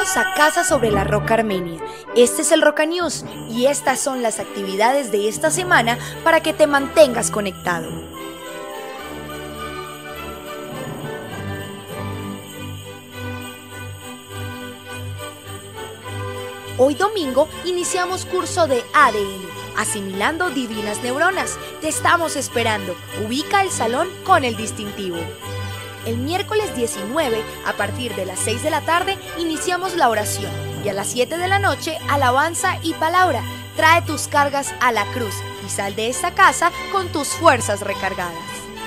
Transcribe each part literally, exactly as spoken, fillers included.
Bienvenidos a Casa sobre la Roca Armenia. Este es el Roca News y estas son las actividades de esta semana para que te mantengas conectado. Hoy domingo iniciamos curso de A D N, asimilando divinas neuronas. Te estamos esperando. Ubica el salón con el distintivo. El miércoles diecinueve, a partir de las seis de la tarde, iniciamos la oración y a las siete de la noche, alabanza y palabra. Trae tus cargas a la cruz y sal de esta casa con tus fuerzas recargadas.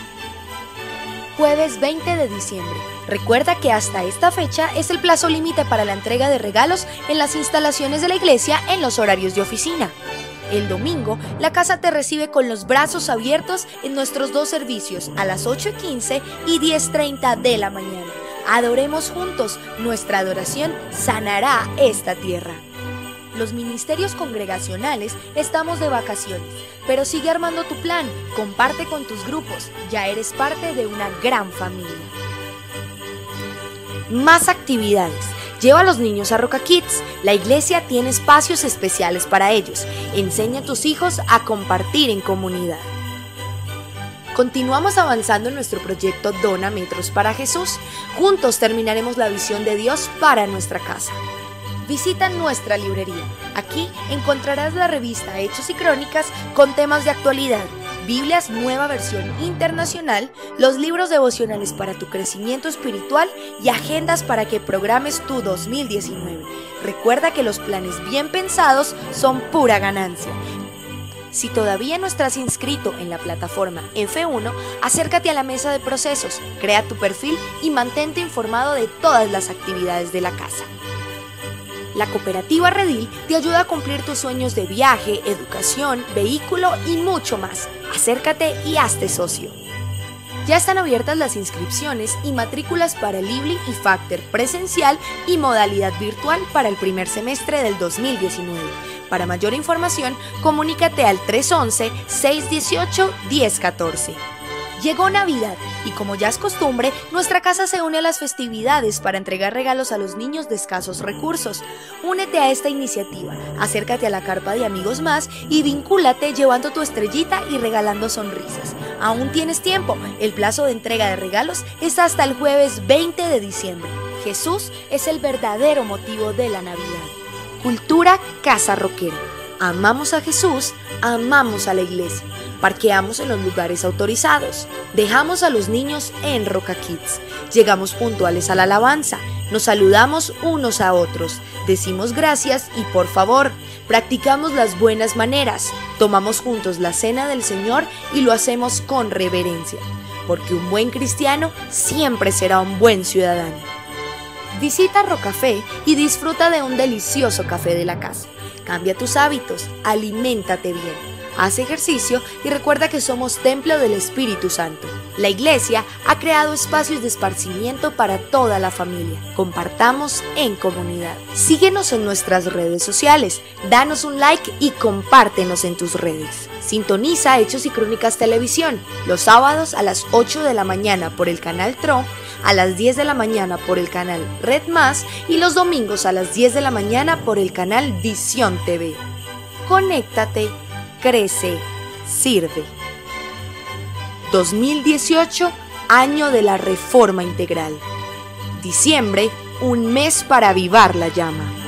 Jueves veinte de diciembre. Recuerda que hasta esta fecha es el plazo límite para la entrega de regalos en las instalaciones de la iglesia en los horarios de oficina. El domingo, la casa te recibe con los brazos abiertos en nuestros dos servicios a las ocho y quince y diez y treinta de la mañana. Adoremos juntos, nuestra adoración sanará esta tierra. Los ministerios congregacionales estamos de vacaciones, pero sigue armando tu plan, comparte con tus grupos, ya eres parte de una gran familia. Más actividades. Lleva a los niños a Roca Kids. La iglesia tiene espacios especiales para ellos. Enseña a tus hijos a compartir en comunidad. Continuamos avanzando en nuestro proyecto Dona Metros para Jesús. Juntos terminaremos la visión de Dios para nuestra casa. Visita nuestra librería. Aquí encontrarás la revista Hechos y Crónicas con temas de actualidad, Biblias nueva versión internacional, los libros devocionales para tu crecimiento espiritual y agendas para que programes tu dos mil diecinueve. Recuerda que los planes bien pensados son pura ganancia. Si todavía no estás inscrito en la plataforma F uno, acércate a la mesa de procesos, crea tu perfil y mantente informado de todas las actividades de la casa. La cooperativa Redil te ayuda a cumplir tus sueños de viaje, educación, vehículo y mucho más. Acércate y hazte socio. Ya están abiertas las inscripciones y matrículas para el IBLI y Factor presencial y modalidad virtual para el primer semestre del dos mil diecinueve. Para mayor información, comunícate al tres once, seis dieciocho, diez catorce. Llegó Navidad y como ya es costumbre, nuestra casa se une a las festividades para entregar regalos a los niños de escasos recursos. Únete a esta iniciativa, acércate a la carpa de Amigos Más y vincúlate llevando tu estrellita y regalando sonrisas. Aún tienes tiempo, el plazo de entrega de regalos es hasta el jueves veinte de diciembre. Jesús es el verdadero motivo de la Navidad. Cultura Casa Roquera. Amamos a Jesús, amamos a la iglesia. Parqueamos en los lugares autorizados. Dejamos a los niños en Roca Kids. Llegamos puntuales a la alabanza. Nos saludamos unos a otros. Decimos gracias y por favor. Practicamos las buenas maneras. Tomamos juntos la cena del Señor y lo hacemos con reverencia. Porque un buen cristiano siempre será un buen ciudadano. Visita Rocafé y disfruta de un delicioso café de la casa. Cambia tus hábitos, aliméntate bien. Haz ejercicio y recuerda que somos templo del Espíritu Santo. La iglesia ha creado espacios de esparcimiento para toda la familia. Compartamos en comunidad. Síguenos en nuestras redes sociales, danos un like y compártenos en tus redes. Sintoniza Hechos y Crónicas Televisión los sábados a las ocho de la mañana por el canal Tro, a las diez de la mañana por el canal Red Más y los domingos a las diez de la mañana por el canal Visión T V. Conéctate, crece, sirve. dos mil dieciocho, año de la Reforma Integral. Diciembre, un mes para avivar la llama.